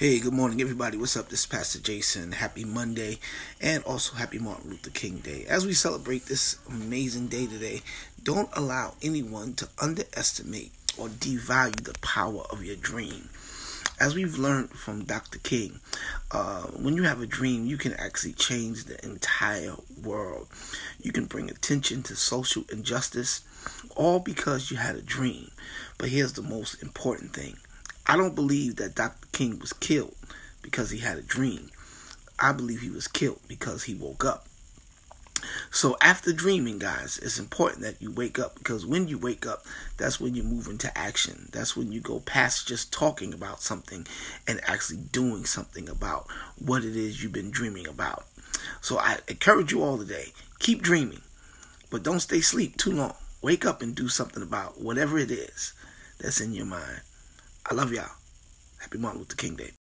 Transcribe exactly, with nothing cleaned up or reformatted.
Hey, good morning, everybody. What's up? This is Pastor Jason. Happy Monday, and also happy Martin Luther King Day. As we celebrate this amazing day today, don't allow anyone to underestimate or devalue the power of your dream. As we've learned from Doctor King, uh, when you have a dream, you can actually change the entire world. You can bring attention to social injustice, all because you had a dream. But here's the most important thing. I don't believe that Doctor King was killed because he had a dream. I believe he was killed because he woke up. So after dreaming, guys, it's important that you wake up, because when you wake up, that's when you move into action. That's when you go past just talking about something and actually doing something about what it is you've been dreaming about. So I encourage you all today, keep dreaming, but don't stay asleep too long. Wake up and do something about whatever it is that's in your mind. I love y'all. Happy Martin Luther King Day.